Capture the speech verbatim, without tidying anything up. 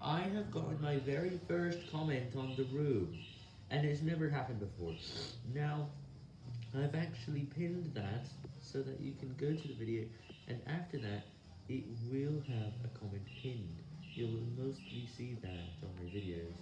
I have gotten my very first comment on the room, and it's never happened before. Now, I've actually pinned that so that you can go to the video, and after that, it will have a comment pinned. You will mostly see that on my videos.